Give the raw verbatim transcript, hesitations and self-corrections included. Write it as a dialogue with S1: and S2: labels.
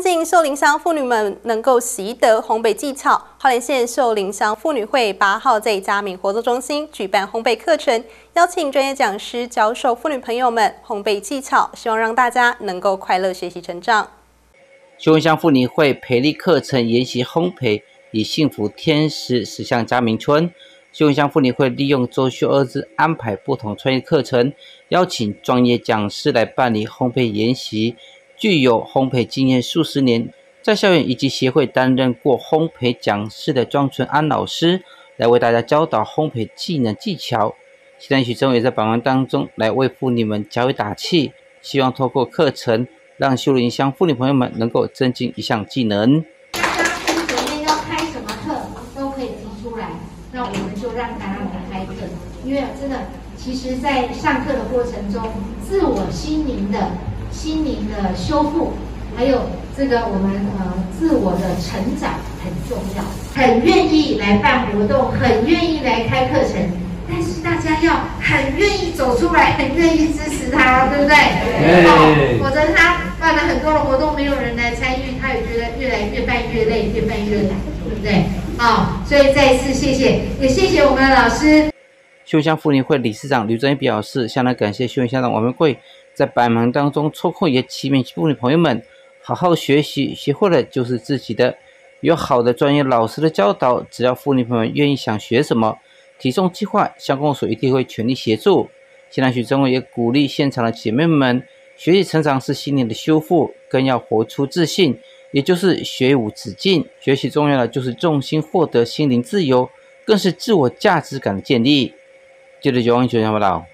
S1: 进秀林乡妇女们能够习得烘焙技巧，花莲县秀林乡妇女会八号在嘉明活动中心举办烘焙课程，邀请专业讲师教授妇女朋友们烘焙技巧，希望让大家能够快乐学习成长。
S2: 秀林乡妇女会培力课程研习烘焙，以幸福天使驶向嘉明村。秀林乡妇女会利用周休二日安排不同专业课程，邀请专业讲师来办理烘焙研习。具有烘焙经验数十年，在校园以及协会担任过烘焙讲师的庄纯安老师，来为大家教导烘焙技能技巧。现在许政委在访问当中来为妇女们加油打气，希望透过课程，让秀林乡妇女朋友们能够增进一项技能。
S3: 大家随便要开什么课都可以提出来，那我们就让大家来开课。因为真的，其实在上课的过程中，自我心灵的。心灵的修复，还有这个我们呃自我的成长很重要。很愿意来办活动，很愿意来开课程，但是大家要很愿意走出来，很愿意支持他，对不对？哦，否则他办了很多的活动，没有人来参与，他也觉得越来越办越累，越办越懒，对不对？哦，所以再一次谢谢，也谢谢我们的老师。
S2: 秀林乡妇女会理事长吕正义表示，相当感谢秀林乡长王文贵在百忙当中抽空也期勉妇女朋友们好好学习，学会了就是自己的。有好的专业老师的教导，只要妇女朋友们愿意想学什么，体重计划乡公所一定会全力协助。现在许政委也鼓励现场的姐妹们，学习成长是心灵的修复，更要活出自信，也就是学无止境。学习重要的就是重心获得心灵自由，更是自我价值感的建立。接着就往九江报道。